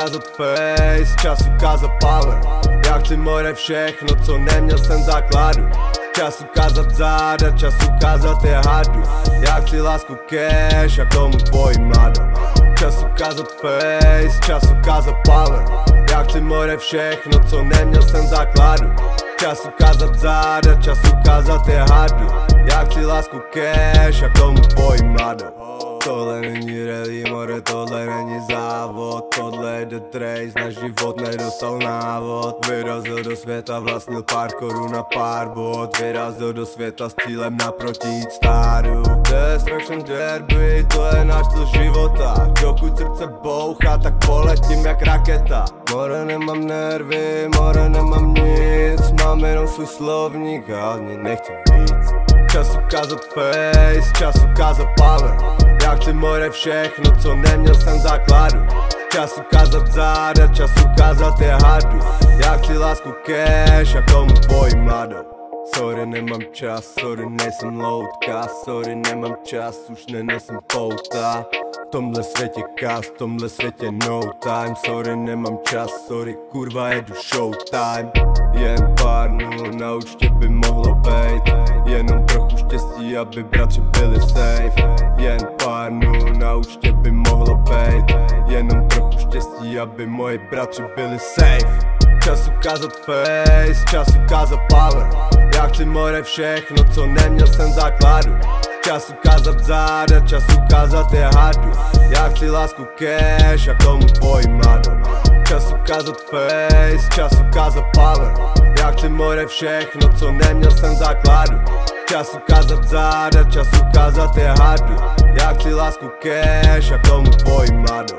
ukázat face, čas ukázat power. Já chci more všechno, co neměl jsem základu. Čas ukázat záda, čas ukázat je hadu. Já chci lásku cash a komu tvoji mladou. Čas ukázat face, čas ukázat power. Já chci more všechno, co neměl jsem základu. Čas ukázat záda, čas ukázat je hadu. Já chci lásku cash a komu tvoji mladou. Tohle není rally, more, tohle není závod. Tohle je the trace, na život nedostal návod. Vyrazil do světa, vlastnil pár korun a pár bod. Vyrazil do světa s cílem naproti jít stáru. Destruction derby, to je náš styl života. Dokud srdce bouchá, tak poletím jak raketa. More, nemám nervy, more, nemám nic. Mám jenom svůj slovník a ani nechci víc. Čas ukázat face, čas ukázat power. Já chci more všechno, co neměl jsem základu. Čas ukázat záda, čas ukázat je hadu. Já chci lásku cash a komu tvoji mladou. Sorry, nemám čas, sorry, nejsem loutka. Sorry, nemám čas, už nenosím pouta. V tomhle světě cast, v tomhle světě no time. Sorry, nemám čas, sorry, kurva, jedu showtime. Jen pár nul na účtě by mohlo být. Jenom trochu štěstí, aby bratři byli safe. Jen pár nul na účtě by mohlo být. Jenom trochu štěstí, aby moji bratři byli safe. Čas ukázat face, čas ukázat power. Já chci more všechno, co neměl jsem základu. Čas ukázat záda, čas ukázat je hadu. Já chci lásku cash a komu tvoji mladou. Čas ukázat face, čas ukázat power. Já chci more všechno, co neměl jsem základu. Čas ukázat záda, čas ukázat je hadu. Já chci lásku cash a komu tvoji mladou.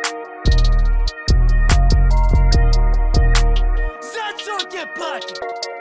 Za co tě platí?